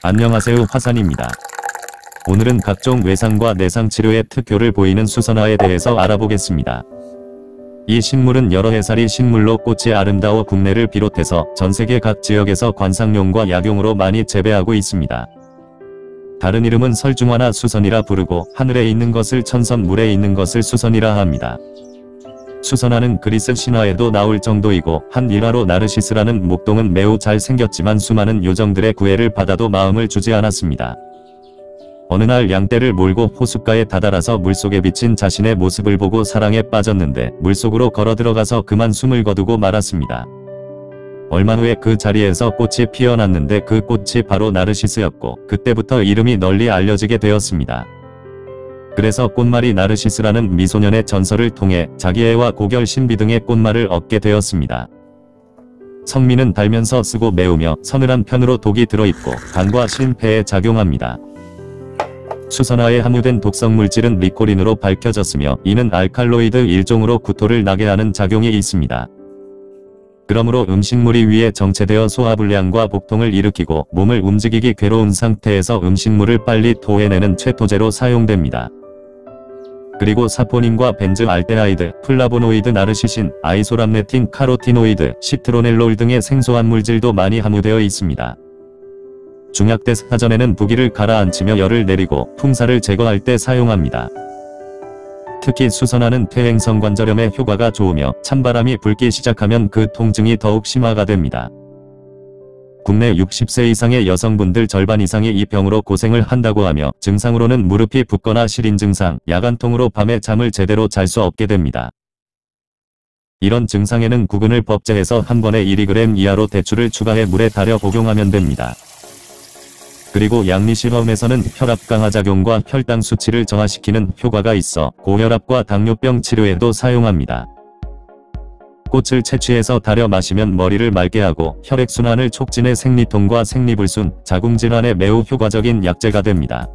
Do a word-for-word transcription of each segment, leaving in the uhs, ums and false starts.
안녕하세요, 화산입니다. 오늘은 각종 외상과 내상 치료의 특효를 보이는 수선화에 대해서 알아보겠습니다. 이 식물은 여러 해살이 식물로 꽃이 아름다워 국내를 비롯해서 전세계 각 지역에서 관상용과 약용으로 많이 재배하고 있습니다. 다른 이름은 설중화나 수선이라 부르고 하늘에 있는 것을 천선, 물에 있는 것을 수선이라 합니다. 수선화는 그리스 신화에도 나올 정도이고 한 일화로 나르시스라는 목동은 매우 잘 생겼지만 수많은 요정들의 구애를 받아도 마음을 주지 않았습니다. 어느 날 양떼를 몰고 호숫가에 다다라서 물속에 비친 자신의 모습을 보고 사랑에 빠졌는데 물속으로 걸어 들어가서 그만 숨을 거두고 말았습니다. 얼마 후에 그 자리에서 꽃이 피어났는데 그 꽃이 바로 나르시스였고 그때부터 이름이 널리 알려지게 되었습니다. 그래서 꽃말이 나르시스라는 미소년의 전설을 통해 자기애와 고결, 신비 등의 꽃말을 얻게 되었습니다. 성미는 달면서 쓰고 매우며 서늘한 편으로 독이 들어있고 간과 신폐에 작용합니다. 수선화에 함유된 독성 물질은 리코린으로 밝혀졌으며 이는 알칼로이드 일종으로 구토를 나게 하는 작용이 있습니다. 그러므로 음식물이 위에 정체되어 소화불량과 복통을 일으키고 몸을 움직이기 괴로운 상태에서 음식물을 빨리 토해내는 최토제로 사용됩니다. 그리고 사포닌과 벤즈알데하이드, 플라보노이드, 나르시신, 아이소람네틴, 카로티노이드, 시트로넬롤 등의 생소한 물질도 많이 함유되어 있습니다. 중약대 사전에는 부기를 가라앉히며 열을 내리고 풍사를 제거할 때 사용합니다. 특히 수선화는 퇴행성관절염에 효과가 좋으며 찬바람이 불기 시작하면 그 통증이 더욱 심화가 됩니다. 국내 육십 세 이상의 여성분들 절반 이상이 이 병으로 고생을 한다고 하며 증상으로는 무릎이 붓거나 시린 증상, 야간통으로 밤에 잠을 제대로 잘 수 없게 됩니다. 이런 증상에는 구근을 법제해서 한 번에 일 미리그램 이하로 대추를 추가해 물에 달여 복용하면 됩니다. 그리고 양리시험에서는 혈압 강화작용과 혈당 수치를 저하시키는 효과가 있어 고혈압과 당뇨병 치료에도 사용합니다. 꽃을 채취해서 달여 마시면 머리를 맑게 하고 혈액순환을 촉진해 생리통과 생리불순, 자궁질환에 매우 효과적인 약재가 됩니다.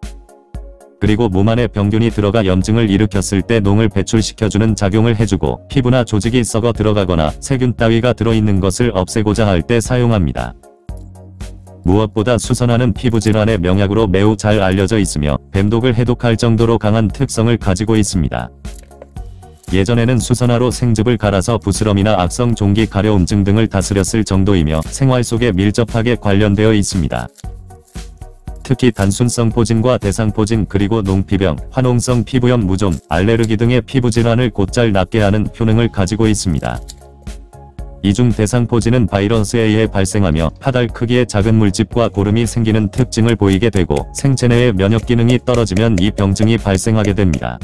그리고 몸 안에 병균이 들어가 염증을 일으켰을 때 농을 배출시켜주는 작용을 해주고 피부나 조직이 썩어 들어가거나 세균 따위가 들어있는 것을 없애고자 할 때 사용합니다. 무엇보다 수선화는 피부질환의 명약으로 매우 잘 알려져 있으며 뱀독을 해독할 정도로 강한 특성을 가지고 있습니다. 예전에는 수선화로 생즙을 갈아서 부스럼이나 악성 종기 가려움증 등을 다스렸을 정도이며 생활 속에 밀접하게 관련되어 있습니다. 특히 단순성 포진과 대상포진 그리고 농피병, 화농성 피부염, 무좀, 알레르기 등의 피부질환을 곧잘 낫게 하는 효능을 가지고 있습니다. 이 중 대상포진은 바이러스에 의해 발생하며 파달 크기의 작은 물집과 고름이 생기는 특징을 보이게 되고 생체 내의 면역 기능이 떨어지면 이 병증이 발생하게 됩니다.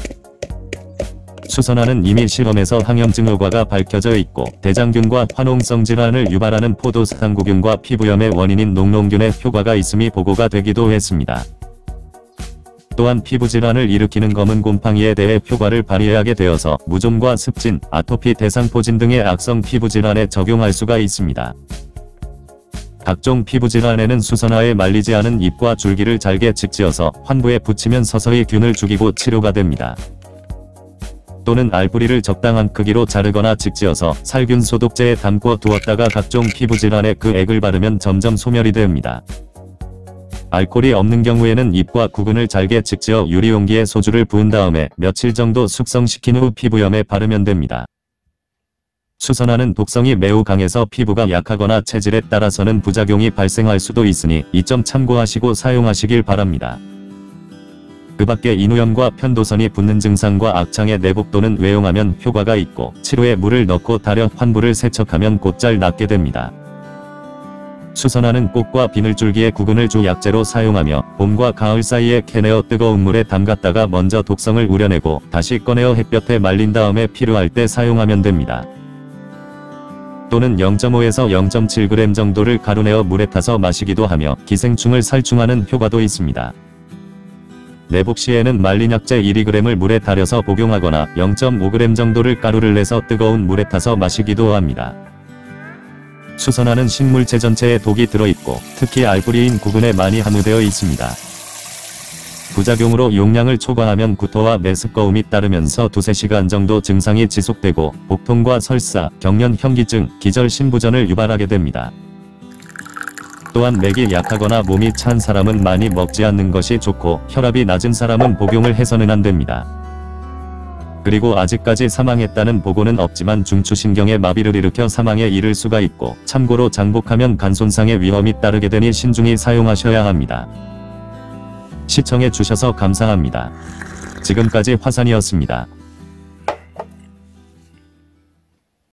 수선화는 이미 실험에서 항염증 효과가 밝혀져 있고 대장균과 화농성 질환을 유발하는 포도상구균과 피부염의 원인인 녹농균의 효과가 있음이 보고가 되기도 했습니다. 또한 피부질환을 일으키는 검은 곰팡이에 대해 효과를 발휘하게 되어서 무좀과 습진, 아토피, 대상포진 등의 악성 피부질환에 적용할 수가 있습니다. 각종 피부질환에는 수선화에 말리지 않은 잎과 줄기를 잘게 직지어서 환부에 붙이면 서서히 균을 죽이고 치료가 됩니다. 또는 알뿌리를 적당한 크기로 자르거나 직지어서 살균 소독제에 담고 두었다가 각종 피부질환에 그 액을 바르면 점점 소멸이 됩니다. 알코올이 없는 경우에는 잎과 구근을 잘게 직지어 유리용기에 소주를 부은 다음에 며칠 정도 숙성시킨 후 피부염에 바르면 됩니다. 수선화는 독성이 매우 강해서 피부가 약하거나 체질에 따라서는 부작용이 발생할 수도 있으니 이 점 참고하시고 사용하시길 바랍니다. 그 밖에 인후염과 편도선이 붓는 증상과 악창의 내복 또는 외용하면 효과가 있고 치료에 물을 넣고 달여 환부를 세척하면 곧잘 낫게 됩니다. 수선화는 꽃과 비늘줄기의 구근을 주 약재로 사용하며 봄과 가을 사이에 캐내어 뜨거운 물에 담갔다가 먼저 독성을 우려내고 다시 꺼내어 햇볕에 말린 다음에 필요할 때 사용하면 됩니다. 또는 영 점 오에서 영 점 칠 그램 정도를 가루내어 물에 타서 마시기도 하며 기생충을 살충하는 효과도 있습니다. 내복 시에는 말린 약재 일 미리그램을 물에 달여서 복용하거나 영 점 오 그램 정도를 가루를 내서 뜨거운 물에 타서 마시기도 합니다. 수선화는 식물체 전체에 독이 들어있고 특히 알뿌리인 구근에 많이 함유되어 있습니다. 부작용으로 용량을 초과하면 구토와 메스꺼움이 따르면서 두세 시간 정도 증상이 지속되고 복통과 설사, 경련, 현기증, 기절, 신부전을 유발하게 됩니다. 또한 맥이 약하거나 몸이 찬 사람은 많이 먹지 않는 것이 좋고 혈압이 낮은 사람은 복용을 해서는 안 됩니다. 그리고 아직까지 사망했다는 보고는 없지만 중추신경의 마비를 일으켜 사망에 이를 수가 있고, 참고로 장복하면 간 손상의 위험이 따르게 되니 신중히 사용하셔야 합니다. 시청해 주셔서 감사합니다. 지금까지 화산이었습니다.